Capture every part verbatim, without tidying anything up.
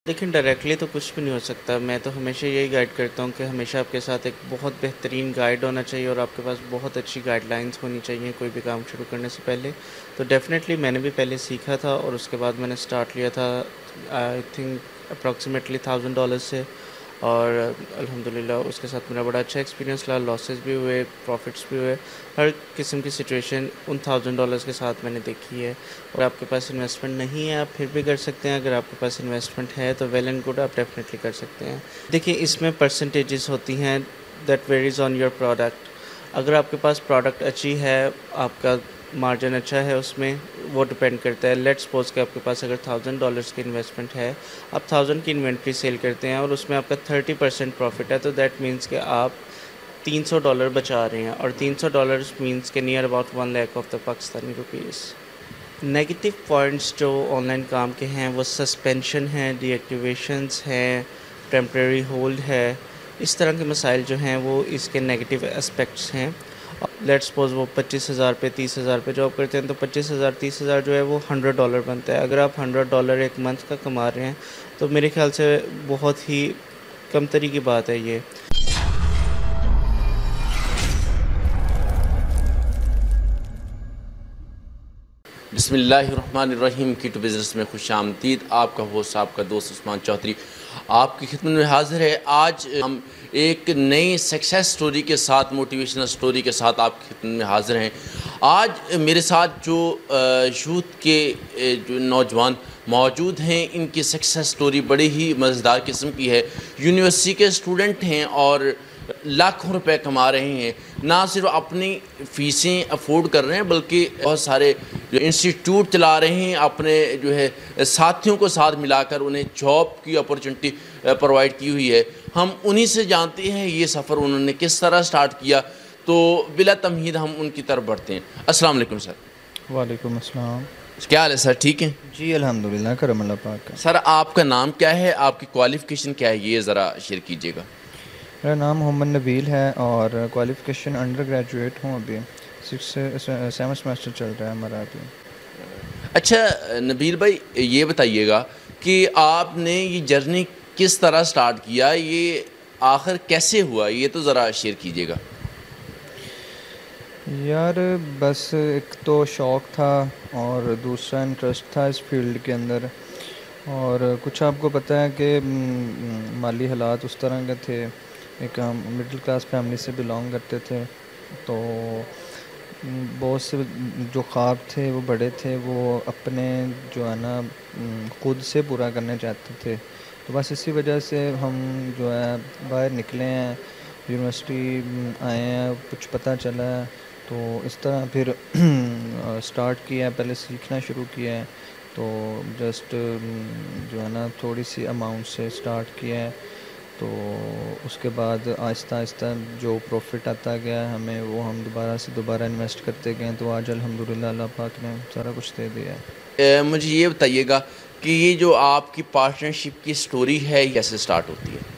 لیکن ڈائریکٹلی تو کچھ بھی نہیں ہو سکتا. میں تو ہمیشہ یہی گائیڈ کرتا ہوں کہ ہمیشہ آپ کے ساتھ ایک بہت بہترین گائیڈ ہونا چاہیے اور آپ کے پاس بہت اچھی گائیڈ لائنس ہونی چاہیے کوئی بھی کام شروع کرنے سے پہلے. تو ڈیفینیٹلی میں نے بھی پہلے سیکھا تھا اور اس کے بعد میں نے اسٹارٹ لیا تھا I think approximately thousand dollars سے, اور الحمدللہ اس کے ساتھ میرا بڑا اچھا ایکسپیرینس رہا. لاسز بھی ہوئے, پروفٹس بھی ہوئے. ہر قسم کی سچویشن ان تھاؤزنڈ ڈالرس کے ساتھ میں نے دیکھی ہے. اور آپ کے پاس انویسٹمنٹ نہیں ہے آپ پھر بھی کر سکتے ہیں. اگر آپ کے پاس انویسٹمنٹ ہے تو ویل اینڈ گڈ, آپ ڈیفینیٹلی کر سکتے ہیں. دیکھیے اس میں پرسنٹیجز ہوتی ہیں that varies on your product. اگر آپ کے پاس پروڈکٹ اچھی ہے, آپ کا مارجن اچھا ہے اس میں, وہ ڈپینڈ کرتا ہے. لیٹ سپوز کہ آپ کے پاس اگر تھاؤزنڈ ڈالرس کی انویسٹمنٹ ہے, آپ تھاؤزنڈ کی انوینٹری سیل کرتے ہیں اور اس میں آپ کا تھرٹی پرسینٹ پروفٹ ہے, تو دیٹ مینس کہ آپ تین سو ڈالر بچا رہے ہیں, اور تین سو ڈالر مینس کے near about one lakh of the Pakistani rupees. Negative points جو آن لائن کام کے ہیں وہ سسپینشن ہیں, ڈی ایکٹیویشنس ہیں, ٹیمپریری ہولڈ ہے. اس طرح کے مسائل جو ہیں وہ اس کے نیگیٹو اسپیکٹس ہیں. لیٹ سپوز وہ پچیس ہزار پہ تیس ہزار پہ جاب کرتے ہیں تو پچیس ہزار تیس ہزار جو ہے وہ ہنڈریڈ ڈالر بنتا ہے. اگر آپ ہنڈریڈ ڈالر ایک منتھ کا کما رہے ہیں تو میرے خیال سے بہت ہی کم تری کی بات ہے یہ. بسم اللہ الرحمن الرحیم. کی ٹو بزنس میں خوش آمدید. آپ کا ہوسٹ آپ کا دوست عثمان چودھری آپ کی خدمت میں حاضر ہے. آج ہم ایک نئی سکسیس سٹوری کے ساتھ, موٹیویشنل سٹوری کے ساتھ آپ کی خدمت میں حاضر ہیں. آج میرے ساتھ جو یوتھ کے جو نوجوان موجود ہیں, ان کی سکسیس سٹوری بڑی ہی مزیدار قسم کی ہے. یونیورسٹی کے اسٹوڈنٹ ہیں اور لاکھوں روپے کما رہے ہیں. نہ صرف اپنی فیسیں افورڈ کر رہے ہیں بلکہ بہت سارے جو انسٹیٹیوٹ چلا رہے ہیں, اپنے جو ہے ساتھیوں کو ساتھ ملا کر انہیں جاب کی اپرچونٹی پرووائڈ کی ہوئی ہے. ہم انہی سے جانتے ہیں یہ سفر انہوں نے کس طرح سٹارٹ کیا. تو بلا تمہید ہم ان کی طرف بڑھتے ہیں. السلام علیکم سر. وعلیکم السلام. کیا حال ہے سر, ٹھیک ہیں؟ جی الحمدللہ, کرم اللہ پاک کا. سر آپ کا نام کیا ہے, آپ کی کوالیفیکیشن کیا ہے, یہ ذرا شیئر کیجیے گا. میرا نام محمد نبیل ہے اور کوالیفیکیشن انڈر گریجویٹ ہوں. ابھی سکس سیون سیمسٹر چل رہا ہے ہمارا ابھی. اچھا نبیل بھائی, یہ بتائیے گا کہ آپ نے یہ جرنی کس طرح سٹارٹ کیا, یہ آخر کیسے ہوا, یہ تو ذرا شیئر کیجیے گا. یار بس ایک تو شوق تھا اور دوسرا انٹرسٹ تھا اس فیلڈ کے اندر. اور کچھ آپ کو پتہ ہے کہ مالی حالات اس طرح کے تھے, ایک ہم مڈل کلاس فیملی سے بلانگ کرتے تھے, تو بہت سے جو خواب تھے وہ بڑے تھے, وہ اپنے جو ہے نا خود سے پورا کرنے چاہتے تھے. تو بس اسی وجہ سے ہم جو ہے باہر نکلے ہیں, یونیورسٹی آئے ہیں, کچھ پتہ چلا ہے تو اس طرح پھر سٹارٹ کیا ہے. پہلے سیکھنا شروع کیا ہے تو جسٹ جو ہے نا تھوڑی سی اماؤنٹ سے سٹارٹ کیا ہے. تو اس کے بعد آہستہ آہستہ جو پروفٹ آتا گیا ہمیں, وہ ہم دوبارہ سے دوبارہ انویسٹ کرتے گئے, تو آج الحمدللہ اللہ پاک نے سارا کچھ دے دیا ہے. مجھے یہ بتائیے گا کہ یہ جو آپ کی پارٹنرشپ کی سٹوری ہے کیسے سٹارٹ ہوتی ہے؟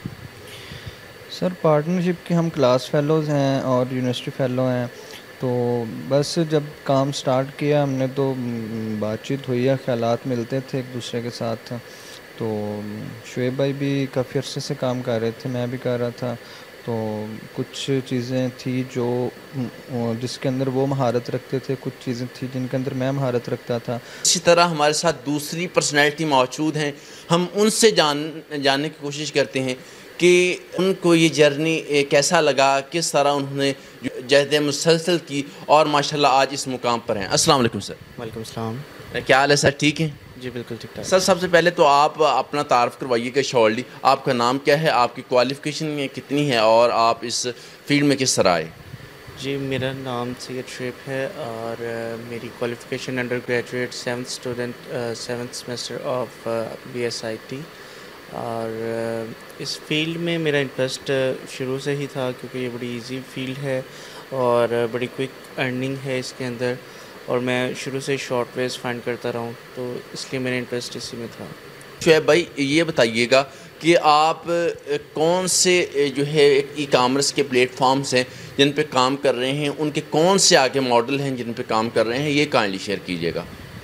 سر پارٹنرشپ کے ہم کلاس فیلوز ہیں اور یونیورسٹی فیلو ہیں. تو بس جب کام سٹارٹ کیا ہم نے تو بات چیت ہوئی ہے, خیالات ملتے تھے ایک دوسرے کے ساتھ. تو شعیب بھائی بھی کافی عرصے سے کام کر رہے تھے, میں بھی کر رہا تھا. تو کچھ چیزیں تھیں جو جس کے اندر وہ مہارت رکھتے تھے, کچھ چیزیں تھیں جن کے اندر میں مہارت رکھتا تھا. اسی طرح ہمارے ساتھ دوسری پرسنالٹی موجود ہیں, ہم ان سے جان جاننے کی کوشش کرتے ہیں کہ ان کو یہ جرنی کیسا لگا, کس طرح انہوں نے جہد مسلسل کی اور ماشاءاللہ آج اس مقام پر ہیں. السلام علیکم سر. وعلیکم السلام. کیا حال ہے سر, ٹھیک ہیں؟ جی بالکل ٹھیک ٹھاک. سر سب سے پہلے تو آپ اپنا تعارف کروائیے گا شارٹلی. آپ کا نام کیا ہے, آپ کی کوالیفیکیشن کتنی ہے, اور آپ اس فیلڈ میں کس طرح آئے؟ جی میرا نام سید شعیب ہے اور میری qualification undergraduate seventh student seventh semester of B S I T. اور اس فیلڈ میں میرا انٹرسٹ شروع سے ہی تھا کیونکہ یہ بڑی ایزی فیلڈ ہے اور بڑی کوئک ارننگ ہے اس کے اندر, اور میں شروع سے شارٹ ویز فائنڈ کرتا رہا ہوں, تو اس لیے میرا انٹرسٹ اسی میں تھا. شعیب بھائی یہ بتائیے گا کہ آپ کون سے جو ہے ای کامرس کے پلیٹ فارمز ہیں جن پہ کام کر رہے ہیں, ان کے کون سے آگے ماڈل ہیں جن پہ کام کر رہے ہیں, یہ کائنڈلی شیئر کیجیے گا.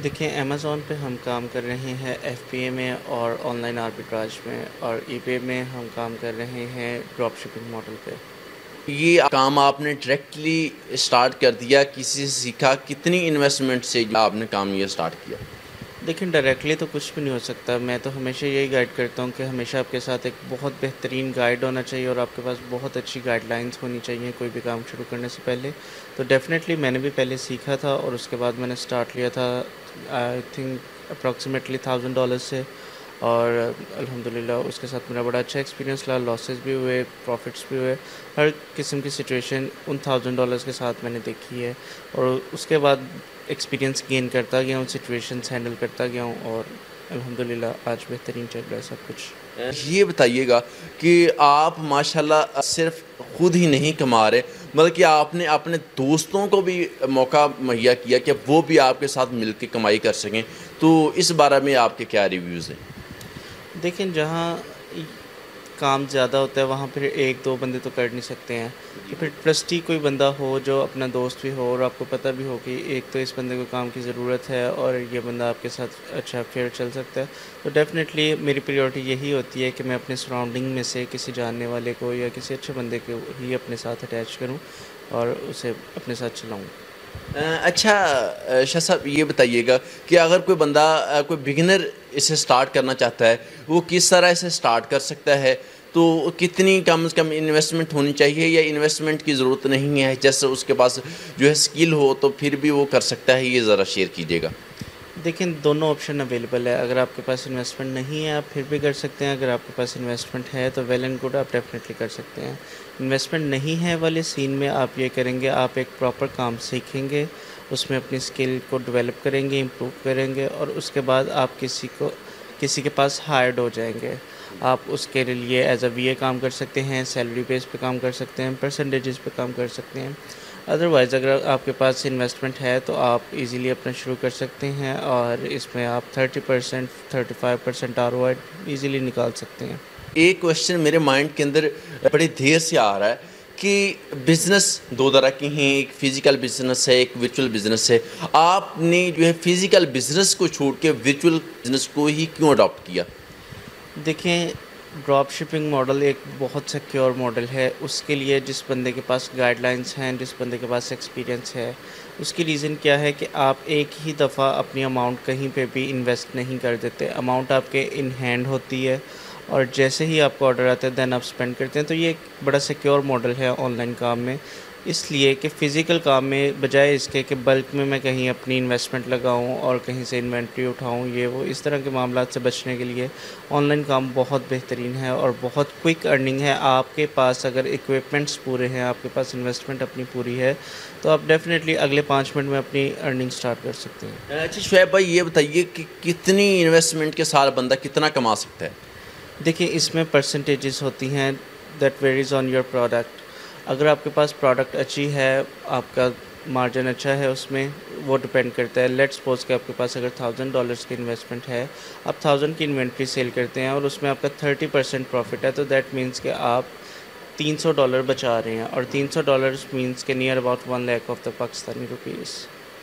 دیکھیں امیزون پہ ہم کام کر رہے ہیں ایف پی اے میں اور آن لائن آربیٹراج میں، اور ای بے میں ہم کام کر رہے ہیں ڈراپ شپنگ ماڈل پہ۔ یہ کام آپ نے ڈائریکٹلی اسٹارٹ کر دیا، کسی سے سیکھا؟ کتنی انویسٹمنٹ سے آپ نے کام یہ اسٹارٹ کیا؟ دیکھیں ڈائریکٹلی تو کچھ بھی نہیں ہو سکتا، میں تو ہمیشہ یہی گائیڈ کرتا ہوں کہ ہمیشہ آپ کے ساتھ ایک بہت بہترین گائیڈ ہونا چاہیے اور آپ کے پاس بہت اچھی گائیڈ لائنس ہونی چاہیے کوئی بھی کام شروع کرنے سے پہلے۔ تو ڈیفینیٹلی میں نے بھی پہلے سیکھا تھا اور اس کے بعد میں نے اسٹارٹ لیا تھا I think approximately thousand dollar سے، اور الحمدللہ اس کے ساتھ میرا بڑا اچھا ایکسپیرینس رہا، لاسز بھی ہوئے، پروفٹس بھی ہوئے، ہر قسم کی سچویشن ان تھاؤزنڈ ڈالرس کے ساتھ میں نے دیکھی ہے، اور اس کے بعد ایکسپیرینس گین کرتا گیا ہوں، سچویشنس ہینڈل کرتا گیا ہوں، اور الحمدللہ آج بہترین چل رہا ہے سب کچھ۔ یہ بتائیے گا کہ آپ ماشاءاللہ صرف خود ہی نہیں کما رہے، بلکہ آپ نے اپنے دوستوں کو بھی موقع مہیا کیا کہ وہ بھی آپ کے ساتھ مل کے کمائی کر سکیں، تو اس بارے میں آپ کے کیا ریویوز ہیں؟ دیکھیں جہاں کام زیادہ ہوتا ہے وہاں پھر ایک دو بندے تو کر نہیں سکتے ہیں، تو پھر ٹرسٹی کوئی بندہ ہو جو اپنا دوست بھی ہو اور آپ کو پتہ بھی ہو کہ ایک تو اس بندے کو کام کی ضرورت ہے اور یہ بندہ آپ کے ساتھ اچھا فیئر چل سکتا ہے، تو ڈیفینیٹلی میری پریورٹی یہی ہوتی ہے کہ میں اپنے سراؤنڈنگ میں سے کسی جاننے والے کو یا کسی اچھے بندے کو ہی اپنے ساتھ اٹیچ کروں اور اسے اپنے ساتھ چلاؤں۔ اچھا شاہ صاحب، یہ بتائیے گا کہ اگر کوئی بندہ کوئی بگنر اسے سٹارٹ کرنا چاہتا ہے، وہ کس طرح اسے سٹارٹ کر سکتا ہے؟ تو کتنی کم از کم انویسٹمنٹ ہونی چاہیے یا انویسٹمنٹ کی ضرورت نہیں ہے؟ جیسے اس کے پاس جو ہے سکل ہو تو پھر بھی وہ کر سکتا ہے، یہ ذرا شیئر کیجیے گا۔ دیکھیں دونوں آپشن اویلیبل ہے، اگر آپ کے پاس انویسٹمنٹ نہیں ہے آپ پھر بھی کر سکتے ہیں، اگر آپ کے پاس انویسٹمنٹ ہے تو ویل اینڈ گڈ، آپ ڈیفینیٹلی کر سکتے ہیں۔ انویسٹمنٹ نہیں ہے والے سین میں آپ یہ کریں گے، آپ ایک پراپر کام سیکھیں گے، اس میں اپنی اسکل کو ڈیولپ کریں گے، امپروو کریں گے، اور اس کے بعد آپ کسی کو کسی کے پاس ہائرڈ ہو جائیں گے۔ آپ اس کے لیے ایز اے وی اے کام کر سکتے ہیں، سیلری بیس پہ کام کر سکتے ہیں، پرسنٹیجز پہ کام کر سکتے ہیں۔ ادروائز اگر آپ کے پاس انویسٹمنٹ ہے تو آپ ایزیلی اپنا شروع کر سکتے ہیں، اور اس میں آپ thirty percent thirty five percent R O I easily نکال سکتے ہیں۔ ایک کوشچن میرے مائنڈ کے اندر بڑی دیر سے آ رہا ہے کہ بزنس دو طرح کی ہیں، ایک فزیکل بزنس ہے، ایک ورچوئل بزنس ہے۔ آپ نے جو ہے فزیکل بزنس کو چھوڑ کے ورچوئل بزنس کو ہی کیوں اڈاپٹ کیا؟ دیکھیں ڈراپ شپنگ ماڈل ایک بہت سیکیور ماڈل ہے، اس کے لیے جس بندے کے پاس گائیڈ لائنس ہیں، جس بندے کے پاس ایکسپیرینس ہے، اس کی ریزن کیا ہے کہ آپ ایک ہی دفعہ اپنی اماؤنٹ کہیں پہ بھی انویسٹ نہیں کر دیتے، اماؤنٹ آپ کے ان ہینڈ ہوتی ہے، اور جیسے ہی آپ کو آرڈر آتا ہے دین آپ اسپینڈ کرتے ہیں۔ تو یہ ایک بڑا سیکیور ماڈل ہے آن لائن کام میں، اس لیے کہ فزیکل کام میں بجائے اس کے کہ بلک میں میں کہیں اپنی انویسٹمنٹ لگاؤں اور کہیں سے انوینٹری اٹھاؤں، یہ وہ اس طرح کے معاملات سے بچنے کے لیے آن لائن کام بہت بہترین ہے اور بہت کوئک ارننگ ہے۔ آپ کے پاس اگر اکوپمنٹس پورے ہیں، آپ کے پاس انویسٹمنٹ اپنی پوری ہے، تو آپ ڈیفینیٹلی اگلے پانچ منٹ میں اپنی ارننگ سٹارٹ کر سکتے ہیں۔ اچھا شعیب بھائی، یہ بتائیے کہ کتنی انویسٹمنٹ کے ساتھ بندہ کتنا کما سکتا ہے؟ دیکھیں اس میں پرسنٹیجز ہوتی ہیں، that varies on your product. اگر آپ کے پاس پروڈکٹ اچھی ہے، آپ کا مارجن اچھا ہے اس میں، وہ ڈپینڈ کرتا ہے۔ لیٹ سپوز کہ آپ کے پاس اگر تھاؤزنڈ ڈالرس کی انویسٹمنٹ ہے، آپ تھاؤزنڈ کی انوینٹری سیل کرتے ہیں اور اس میں آپ کا تھرٹی پرسینٹ پروفٹ ہے، تو دیٹ مینس کہ آپ تین سو ڈالر بچا رہے ہیں، اور تین سو ڈالرس مینس کے near about one lakh of the Pakistani rupees.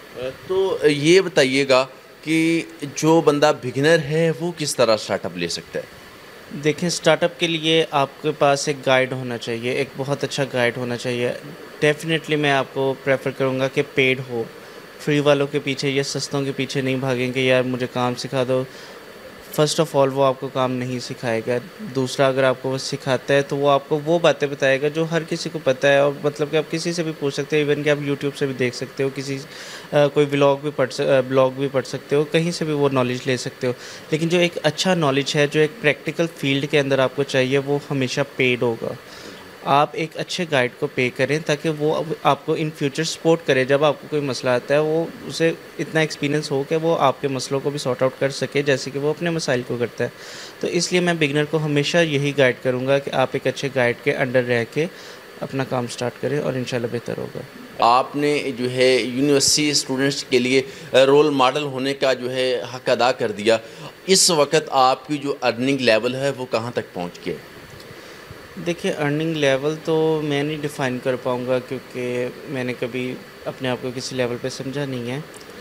تو یہ بتائیے گا کہ جو بندہ بگنر ہے وہ کس طرح اسٹارٹ اپ لے سکتا ہے؟ دیکھیں اسٹارٹ اپ کے لیے آپ کے پاس ایک گائیڈ ہونا چاہیے، ایک بہت اچھا گائیڈ ہونا چاہیے۔ ڈیفینیٹلی میں آپ کو پریفر کروں گا کہ پیڈ ہو، فری والوں کے پیچھے یا سستوں کے پیچھے نہیں بھاگیں کہ یار مجھے کام سکھا دو۔ فرسٹ آف آل وہ آپ کو کام نہیں سکھائے گا، دوسرا اگر آپ کو وہ سکھاتا ہے تو وہ آپ کو وہ باتیں بتائے گا جو ہر کسی کو پتہ ہے، اور مطلب کہ آپ کسی سے بھی پوچھ سکتے ہو، ایون کہ آپ یوٹیوب سے بھی دیکھ سکتے ہو، کسی کوئی ولاگ بھی پڑھ بلاگ بھی پڑھ سکتے ہو، کہیں سے بھی وہ نالج لے سکتے ہو۔ لیکن جو ایک اچھا نالج ہے، جو ایک پریکٹیکل فیلڈ کے اندر آپ کو چاہیے، وہ ہمیشہ پیڈ ہوگا۔ آپ ایک اچھے گائیڈ کو پے کریں تاکہ وہ آپ کو ان فیوچر سپورٹ کرے، جب آپ کو کوئی مسئلہ آتا ہے وہ اسے اتنا ایکسپیرینس ہو کہ وہ آپ کے مسئلوں کو بھی سارٹ آؤٹ کر سکے جیسے کہ وہ اپنے مسائل کو کرتا ہے۔ تو اس لیے میں بگنر کو ہمیشہ یہی گائیڈ کروں گا کہ آپ ایک اچھے گائیڈ کے انڈر رہ کے اپنا کام سٹارٹ کریں اور انشاءاللہ بہتر ہوگا۔ آپ نے جو ہے یونیورسٹی اسٹوڈنٹس کے لیے رول ماڈل ہونے کا جو ہے حق ادا کر دیا، اس وقت آپ کی جو ارننگ لیول ہے وہ کہاں تک پہنچ گئے؟ دیکھیے ارننگ لیول تو میں نہیں ڈیفائن کر پاؤں گا کیونکہ میں نے کبھی اپنے آپ کو کسی لیول پہ سمجھا نہیں ہے،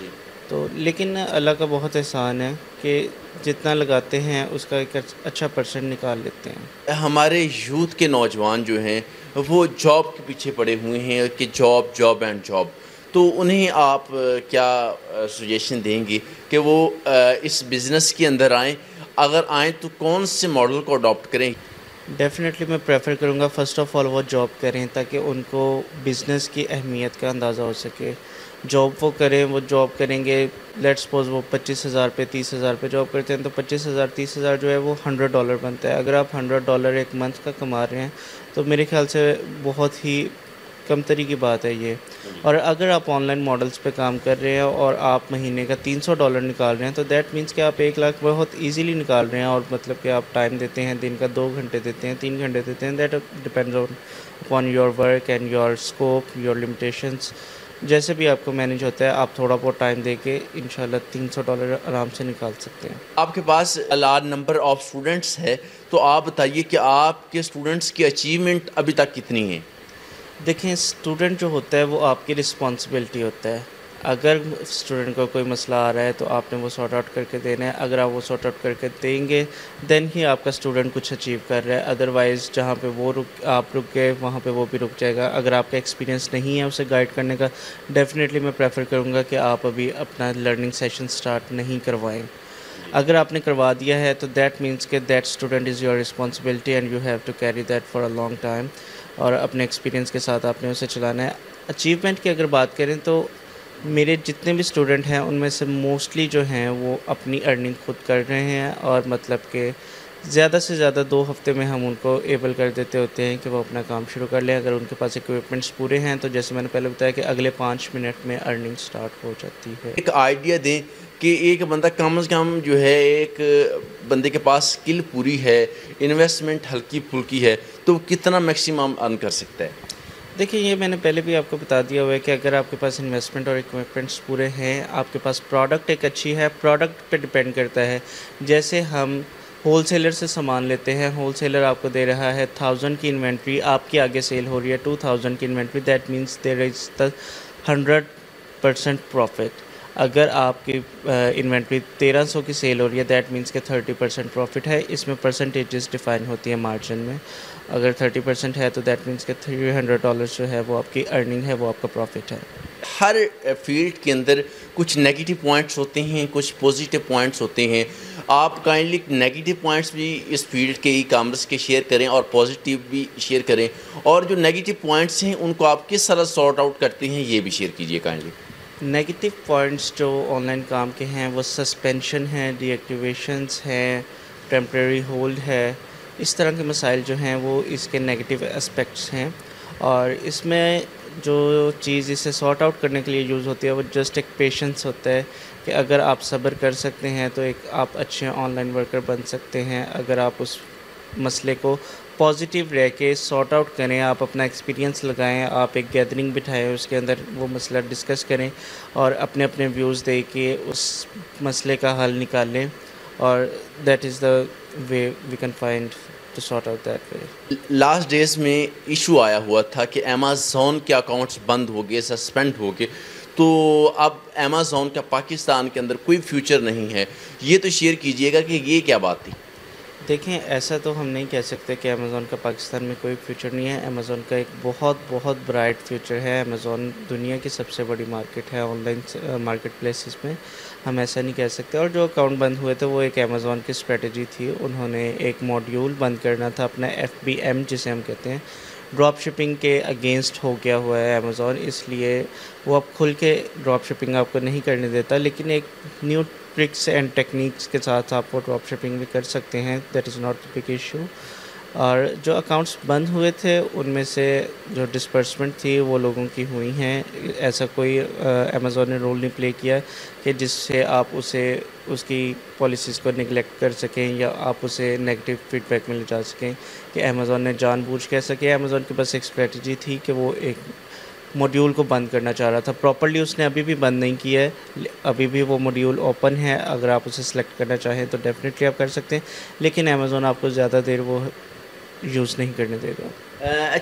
تو لیکن اللہ کا بہت احسان ہے کہ جتنا لگاتے ہیں اس کا ایک اچھا پرسنٹ نکال لیتے ہیں. ہمارے یوتھ کے نوجوان جو ہیں وہ جاب کے پیچھے پڑے ہوئے ہیں کہ جاب جاب اینڈ جاب، تو انہیں آپ کیا سجیشن دیں گے کہ وہ اس بزنس کے اندر آئیں؟ اگر آئیں تو کون سے ماڈل کو اڈاپٹ کریں؟ ڈیفینیٹلی میں پریفر کروں گا فرسٹ آف آل وہ جاب کریں تاکہ ان کو بزنس کی اہمیت کا اندازہ ہو سکے. جاب وہ کریں، وہ جاب کریں گے، لیٹ سپوز وہ پچیس ہزار پہ تیس ہزار پہ جاب کرتے ہیں تو پچیس ہزار تیس ہزار جو ہے وہ ہنڈریڈ ڈالر بنتا ہے. اگر آپ ہنڈریڈ ڈالر ایک منتھ کا کما رہے ہیں تو میرے خیال سے بہت ہی کم تری کی بات ہے یہ. اور اگر آپ آن لائن ماڈلس پہ کام کر رہے ہیں اور آپ مہینے کا تین سو ڈالر نکال رہے ہیں تو دیٹ مینس کہ آپ ایک لاکھ بہت ایزیلی نکال رہے ہیں. اور مطلب کہ آپ ٹائم دیتے ہیں، دن کا دو گھنٹے دیتے ہیں، تین گھنٹے دیتے ہیں، that depends on upon your work and your scope, your limitations. جیسے بھی آپ کو مینیج ہوتا ہے آپ تھوڑا بہت ٹائم دے کے انشاءاللہ تین سو ڈالر آرام سے نکال سکتے ہیں. آپ کے پاس لارج نمبر آف اسٹوڈنٹس ہے تو آپ بتائیے کہ آپ کے اسٹوڈنٹس کی اچیومنٹ ابھی تک کتنی ہیں؟ دیکھیں اسٹوڈنٹ جو ہوتا ہے وہ آپ کی رسپانسبلٹی ہوتا ہے. اگر اسٹوڈنٹ کو کوئی مسئلہ آ رہا ہے تو آپ نے وہ سارٹ آؤٹ کر کے دینا ہے. اگر آپ وہ سارٹ آؤٹ کر کے دیں گے دین ہی آپ کا اسٹوڈنٹ کچھ اچیو کر رہا ہے. ادروائز جہاں پہ وہ رک آپ رک گئے وہاں پہ وہ بھی رک جائے گا. اگر آپ کا ایکسپیرینس نہیں ہے اسے گائیڈ کرنے کا، ڈیفینیٹلی میں پریفر کروں گا کہ آپ ابھی اپنا لرننگ سیشن سٹارٹ نہیں کروائیں. اگر آپ نے کروا دیا ہے تو دیٹ مینس کہ that student is your responsibility and you have to carry that for a long time. اور اپنے ایکسپیرینس کے ساتھ آپ نے اسے چلانا ہے. اچیومنٹ کی اگر بات کریں تو میرے جتنے بھی اسٹوڈنٹ ہیں ان میں سے موسٹلی جو ہیں وہ اپنی ارننگ خود کر رہے ہیں. اور مطلب کہ زیادہ سے زیادہ دو ہفتے میں ہم ان کو ایبل کر دیتے ہوتے ہیں کہ وہ اپنا کام شروع کر لیں. اگر ان کے پاس اکوپمنٹس پورے ہیں تو جیسے میں نے پہلے بتایا کہ اگلے پانچ منٹ میں ارننگ سٹارٹ ہو جاتی ہے. ایک آئیڈیا دیں کہ ایک بندہ کم از کم جو ہے ایک بندے کے پاس اسکل پوری ہے، انویسٹمنٹ ہلکی پھلکی ہے، تو کتنا میکسیمم ارن کر سکتا ہے؟ دیکھیں یہ میں نے پہلے بھی آپ کو بتا دیا ہوا ہے کہ اگر آپ کے پاس انویسٹمنٹ اور اکوپمنٹس پورے ہیں، آپ کے پاس پروڈکٹ ایک اچھی ہے، پروڈکٹ پہ ڈپینڈ کرتا ہے. جیسے ہم ہول سیلر سے سامان لیتے ہیں، ہول سیلر آپ کو دے رہا ہے تھاؤزنڈ کی انوینٹری، آپ کے آگے سیل ہو رہی ہے ٹو تھاؤزنڈ کی inventory, that means there is the hundred percent profit. اگر آپ کی انوینٹری تیرہ سو کی سیل ہو رہی ہے دیٹ مینس کہ تھرٹی پرسینٹ پروفٹ ہے. اس میں پرسنٹیجز ڈیفائن ہوتی ہیں مارجن میں. اگر تھرٹی پرسینٹ ہے تو دیٹ مینس کہ تھری ہنڈریڈ ڈالرس جو ہے وہ آپ کی ارننگ ہے، وہ آپ کا پروفٹ ہے. ہر فیلڈ کے اندر کچھ نیگیٹو پوائنٹس ہوتے ہیں، کچھ پازیٹیو پوائنٹس ہوتے ہیں. آپ کائنڈلی نیگیٹو پوائنٹس بھی اس فیلڈ کے ای کامرس کے شیئر کریں اور پازیٹیو بھی شیئر کریں، اور جو نیگیٹو پوائنٹس ہیں ان کو آپ کس طرح سارٹ آؤٹ کرتے ہیں یہ بھی شیئر کیجیے کائنڈلی. نیگیٹو پوائنٹس جو آن لائن کام کے ہیں وہ سسپینشن ہیں، ڈی ایکٹیویشنس ہیں، ٹیمپریری ہولڈ ہے. اس طرح کے مسائل جو ہیں وہ اس کے نیگیٹو اسپیکٹس ہیں. اور اس میں جو چیز اسے سارٹ آؤٹ کرنے کے لیے یوز ہوتی ہے وہ جسٹ ایک پیشنس ہوتا ہے کہ اگر آپ صبر کر سکتے ہیں تو ایک آپ اچھے آن لائن ورکر بن سکتے ہیں. اگر آپ اس مسئلے کو پازیٹیو رہ کے سارٹ آؤٹ کریں، آپ اپنا ایکسپیرینس لگائیں، آپ ایک گیدرنگ بٹھائیں، اس کے اندر وہ مسئلہ ڈسکس کریں اور اپنے اپنے ویوز دے کے اس مسئلے کا حل نکال لیں. اور that is the way we can find to sort out that way. Last days میں ایشو آیا ہوا تھا کہ امیزون کے اکاؤنٹس بند ہو گئے، سسپینڈ ہو گئے، تو اب امیزون کا پاکستان کے اندر کوئی فیوچر نہیں ہے. یہ تو شیئر کیجئے گا کہ یہ کیا بات تھی؟ دیکھیں ایسا تو ہم نہیں کہہ سکتے کہ امیزون کا پاکستان میں کوئی فیوچر نہیں ہے. امیزون کا ایک بہت بہت برائٹ فیوچر ہے. امیزون دنیا کی سب سے بڑی مارکیٹ ہے آن لائن مارکیٹ پلیسز میں، ہم ایسا نہیں کہہ سکتے. اور جو اکاؤنٹ بند ہوئے تھے وہ ایک امیزون کی اسٹریٹجی تھی. انہوں نے ایک ماڈیول بند کرنا تھا اپنا ایف بی ایم جسے ہم کہتے ہیں، ڈراپ شپنگ کے اگینسٹ ہو گیا ہوا ہے امیزون، اس لیے وہ اب کھل کے ڈراپ شپنگ آپ کو نہیں کرنے دیتا. لیکن ایک نیو ٹرکس اینڈ ٹیکنیکس کے ساتھ آپ وہ ڈراپ شپنگ بھی کر سکتے ہیں، that is not a big issue. اور جو اکاؤنٹس بند ہوئے تھے ان میں سے جو ڈسپرسمنٹ تھی وہ لوگوں کی ہوئی ہیں. ایسا کوئی امیزون نے رول نہیں پلے کیا کہ جس سے آپ اسے اس کی پالیسیز کو نگلیکٹ کر سکیں یا آپ اسے نیگیٹو فیڈ بیک میں لے جا سکیں کہ امیزون نے جان بوجھ کے ایسا کیا. امیزون کے پاس ایک اسٹریٹجی تھی کہ وہ ایک موڈیول کو بند کرنا چاہ رہا تھا. پراپرلی اس نے ابھی بھی بند نہیں کیا ہے، ابھی بھی وہ موڈیول اوپن ہے. اگر آپ اسے سلیکٹ کرنا چاہیں تو ڈیفینیٹلی آپ کر سکتے ہیں، لیکن امیزون آپ کو زیادہ دیر وہ یوز نہیں کرنے دے گا.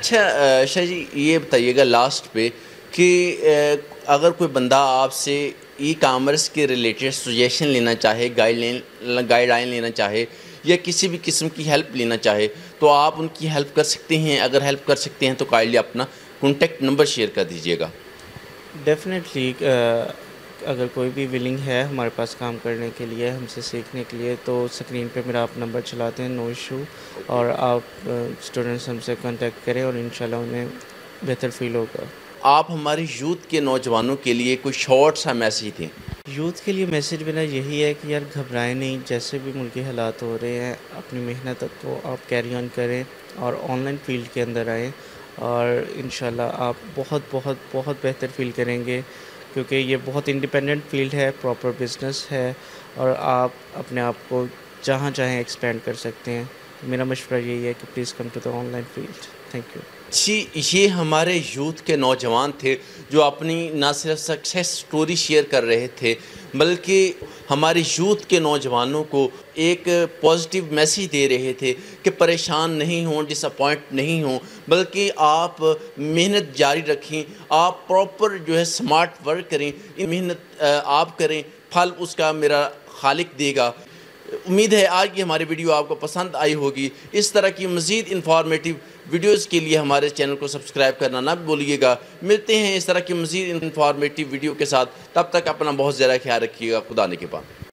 اچھا شاہ جی یہ بتائیے گا لاسٹ پہ کہ اگر کوئی بندہ آپ سے ای کامرس کے ریلیٹڈ سجیشن لینا چاہے، گائیڈ لائن گائیڈ لائن لینا چاہے یا کسی بھی قسم کی ہیلپ لینا چاہے تو آپ ان کی ہیلپ کر سکتے ہیں. اگر ہیلپ کر سکتے ہیں تو کائنڈلی اپنا کانٹیکٹ نمبر شیئر کر دیجیے گا. ڈیفینیٹلی اگر کوئی بھی ولنگ ہے ہمارے پاس کام کرنے کے لیے، ہم سے سیکھنے کے لیے، تو اسکرین پہ میرا آپ نمبر چلاتے ہیں، نو ایشو، اور آپ اسٹوڈنٹس ہم سے کانٹیکٹ کریں اور انشاءاللہ انہیں بہتر فیل ہوگا. آپ ہمارے یوتھ کے نوجوانوں کے لیے کوئی شارٹ سا میسیج دیں. یوتھ کے لیے میسیج میرا یہی ہے کہ یار گھبرائیں نہیں، جیسے بھی ملکی حالات ہو رہے ہیں اپنی محنت کو آپ کیری آن کریں اور آن لائن فیلڈ کے اندر آئیں، اور انشاءاللہ آپ بہت بہت بہت بہتر فیل کریں گے، کیونکہ یہ بہت انڈیپینڈنٹ فیلڈ ہے، پراپر بزنس ہے، اور آپ اپنے آپ کو جہاں چاہیں ایکسپینڈ کر سکتے ہیں. میرا مشورہ یہی ہے کہ please come to the online field. Thank you. جی، یہ ہمارے یوتھ کے نوجوان تھے جو اپنی نہ صرف سکسیس سٹوری شیئر کر رہے تھے بلکہ ہمارے یوتھ کے نوجوانوں کو ایک پازیٹیو میسیج دے رہے تھے کہ پریشان نہیں ہوں، ڈس اپوائنٹ نہیں ہوں، بلکہ آپ محنت جاری رکھیں، آپ پراپر جو ہے سمارٹ ورک کریں، محنت آپ کریں، پھل اس کا میرا خالق دے گا. امید ہے آج کی ہماری ویڈیو آپ کو پسند آئی ہوگی. اس طرح کی مزید انفارمیٹیو ویڈیوز کے لیے ہمارے چینل کو سبسکرائب کرنا نہ بھولیے گا. ملتے ہیں اس طرح کی مزید انفارمیٹیو ویڈیو کے ساتھ، تب تک اپنا بہت زیادہ خیال رکھیے گا. خدا نگہبان.